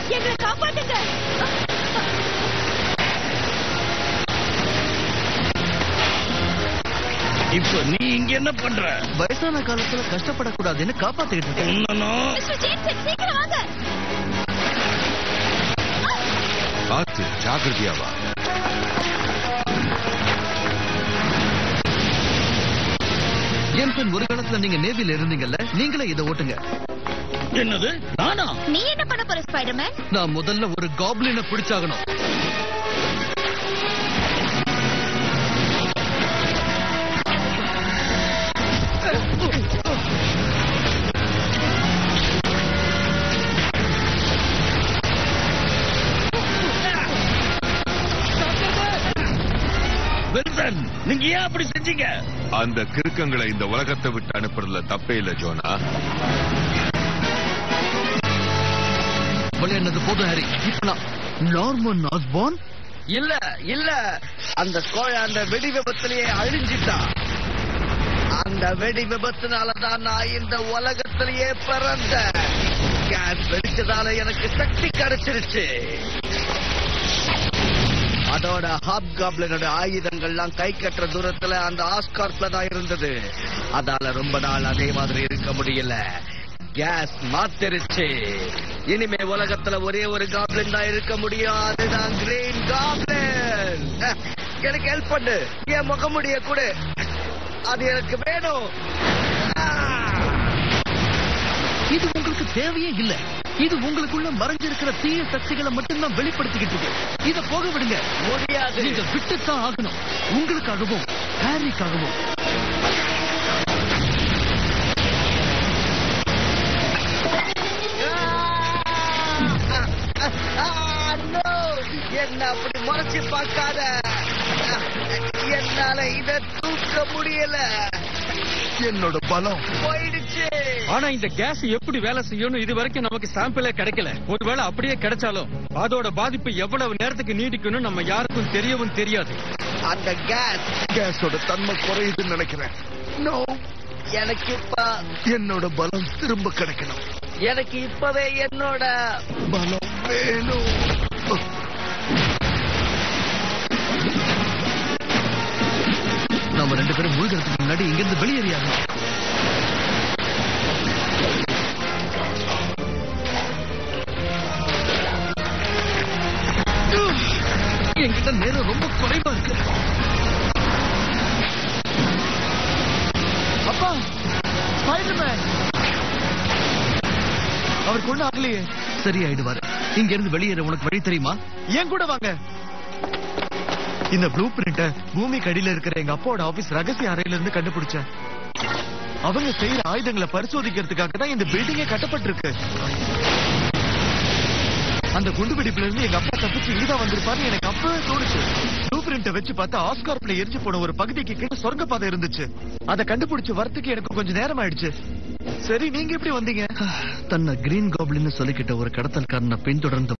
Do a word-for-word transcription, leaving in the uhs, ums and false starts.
எங்களை காப்பாத்துங்க. இப்ப நீ இங்க என்ன பண்ற? வயசான காலத்துல கஷ்டப்படக்கூடாதுன்னு காப்பாத்திட்டு இருக்கேன். மிஸ்டர் ஜேம்சன், சீக்கிரம் வாங்க. பார்த்து ஜாக்கிரதையா வா. ஜேம்சன், ஒரு காலத்துல நீங்க நேவில இருந்தீங்கல்ல, நீங்களே இதை ஓட்டுங்க. என்னது? நானா? நீ என்ன பண்ண போற ஸ்பைடர்மேன்? நான் முதல்ல ஒரு காப்ளினை பிடிச்சாகணும். வில்சன், நீங்க ஏன் அப்படி செஞ்சீங்க? அந்த கிறுக்கங்களை இந்த உலகத்தை விட்டு அனுப்புறதுல தப்பே இல்ல ஜோனா. விளையாடுனது போதும் ஹாரி. இப்ப நான் நார்மன் ஆஸ்பார்ன் இல்ல இல்ல, அந்த கோழ அந்த வெடி விபத்திலேயே அழிஞ்சிட்டா. அந்த வெடி விபத்துனாலதான் நான் இந்த உலகத்திலேயே பிறந்த. கேஸ் வெடிச்சதால எனக்கு சக்தி கிடைச்சிருச்சு. அதோட ஹாப் காப்ளினோட ஆயுதங்கள்லாம் கை கட்டுற தூரத்துல அந்த ஆஸ்கார்ப்ல தான் இருந்தது. அதால ரொம்ப நாள் அதே மாதிரி இருக்க முடியல. கேஸ் மாத்திருச்சு. இனிமே உலகத்துல ஒரே ஒரு காப்ளின் தான் இருக்க முடியும். அதுதான் கிரீன் காப்ளின். எனக்கு ஹெல்ப் பண்ணு. என் முகமுடிய கூட அது எனக்கு வேணும். இது உங்களுக்கு தேவையே இல்ல. இது உங்களுக்குள்ள மறைஞ்சிருக்கிற தீய சக்திகளை மட்டும்தான் வெளிப்படுத்திக்கிட்டு இருக்கு. இத போக விடுங்க. முடியாது. நீங்க விட்டுத்தான் ஆகணும். உங்களுக்காகவும் ஹாரிக்காகவும். என்ன அப்படி முறைச்சு பார்க்காத. என்னால இத தூக்க முடியல. என்னோட பலம் போயிடுச்சு. ஆனா இந்த கேஸ் எப்படி வேலை செய்யணும் இது வரைக்கும் நமக்கு சாம்பிளே கிடைக்கல. ஒருவேளை அப்படியே கிடைச்சாலும் அதோட பாதிப்பு எவ்வளவு நேரத்துக்கு நீடிக்கணும் நம்ம யாருக்கும் தெரியவும் தெரியாது. அந்த கேஸ் கேஸோட தன்மை குறையுதுன்னு நினைக்கிறேன். நோ, எனக்கு இப்ப என்னோட பலம் திரும்ப கிடைக்கணும். எனக்கு இப்பவே என்னோட பலம் வேணும். நாம ரெண்டு பேரும் மூழ்கிறதுக்கு முன்னாடி இங்கிருந்து வெளியேறியாகணும். என்கிட்ட நேரம் ரொம்ப குறைவா இருக்கு. அப்பா, ஸ்பைடர்மேன் அவர் கொண்டு ஆகலையே. சரியாயிடுவாரு. இங்க இருந்து வெளியேற உனக்கு வழி தெரியுமா? ஏன் கூட வாங்க. இந்த ப்ளூ பிரிண்ட பூமிக்கு அடியில இருக்கிற எங்க அப்பாவோட ஆபீஸ் ரகசிய அறையில இருந்து கண்டுபிடிச்சேன். அவங்க செய்யற ஆயுதங்களை பரிசோதிக்கிறதுக்காக தான் இந்த பில்டிங்கே கட்டப்பட்டிருக்கு. அந்த குண்டுவெடிப்புல இருந்து எங்க அப்பா தப்பிச்சு இங்கதான் வந்திருப்பாரு எனக்கு அப்பவே தோணுச்சு. ப்ளூ பிரிண்ட வச்சு பார்த்தா ஆஸ்கார்ப்ல எரிஞ்சு போன ஒரு பகுதிக்கு கிட்ட சொர்க்க பாதை இருந்துச்சு. அதை கண்டுபிடிச்சு வரத்துக்கு எனக்கு கொஞ்சம் நேரம் ஆயிடுச்சு. சரி, நீங்க எப்படி வந்தீங்க? தன்னை கிரீன் காப்ளின்னு சொல்லிக்கிட்ட ஒரு கடத்தல்காரனை பின்தொடர்ந்து